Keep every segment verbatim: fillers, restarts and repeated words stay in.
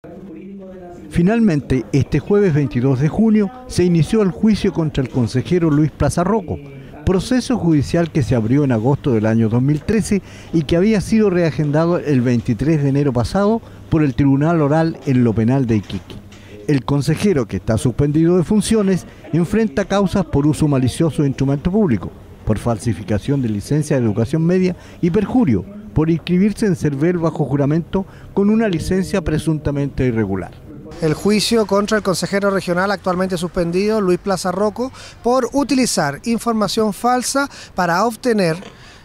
Finalmente, este jueves veintidós de junio se inició el juicio contra el consejero Luis Plaza Rocco, proceso judicial que se abrió en agosto del año dos mil trece y que había sido reagendado el veintitrés de enero pasado por el Tribunal Oral en lo Penal de Iquique. El consejero, que está suspendido de funciones, enfrenta causas por uso malicioso de instrumento público, por falsificación de licencia de educación media y perjurio, por inscribirse en CERVEL bajo juramento con una licencia presuntamente irregular. El juicio contra el consejero regional actualmente suspendido, Luis Plaza Rocco, por utilizar información falsa para obtener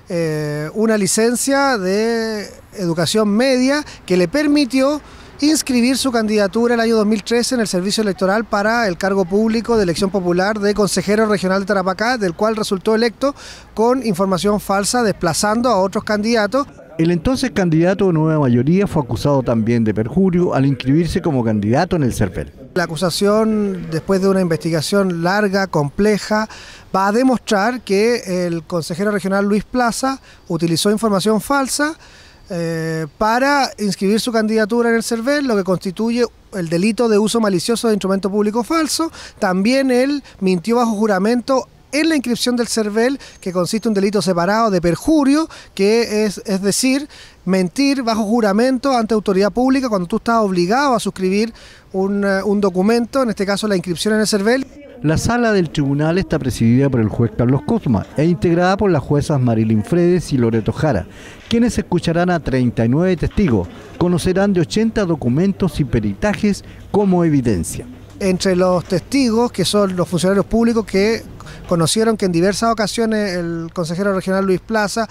eh, una licencia de educación media que le permitió inscribir su candidatura el año dos mil trece en el servicio electoral para el cargo público de elección popular de consejero regional de Tarapacá, del cual resultó electo con información falsa, desplazando a otros candidatos. El entonces candidato de nueva mayoría fue acusado también de perjurio al inscribirse como candidato en el CERVEL. La acusación, después de una investigación larga, compleja, va a demostrar que el consejero regional Luis Plaza utilizó información falsa eh, para inscribir su candidatura en el CERVEL, lo que constituye el delito de uso malicioso de instrumento público falso. También él mintió bajo juramento en la inscripción del CERVEL, que consiste en un delito separado de perjurio, que es, es decir, mentir bajo juramento ante autoridad pública cuando tú estás obligado a suscribir un, un documento, en este caso la inscripción en el CERVEL. La sala del tribunal está presidida por el juez Carlos Cosma e integrada por las juezas Marilyn Fredes y Loreto Jara, quienes escucharán a treinta y nueve testigos, conocerán de ochenta documentos y peritajes como evidencia. Entre los testigos, que son los funcionarios públicos que conocieron que en diversas ocasiones el consejero regional Luis Plaza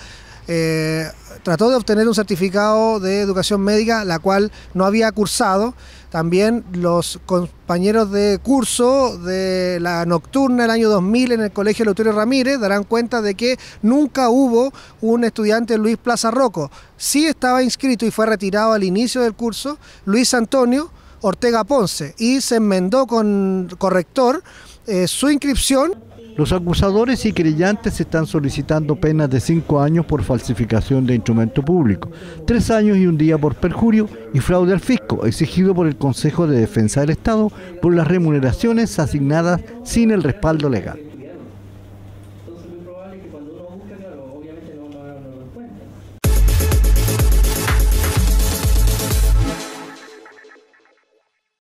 eh, trató de obtener un certificado de educación médica, la cual no había cursado. También los compañeros de curso de la nocturna del año dos mil en el Colegio Eleuterio Ramírez darán cuenta de que nunca hubo un estudiante Luis Plaza Rocco. Sí estaba inscrito y fue retirado al inicio del curso Luis Antonio Ortega Ponce y se enmendó con corrector eh, su inscripción. Los acusadores y querellantes están solicitando penas de cinco años por falsificación de instrumento público, tres años y un día por perjurio y fraude al fisco, exigido por el Consejo de Defensa del Estado por las remuneraciones asignadas sin el respaldo legal.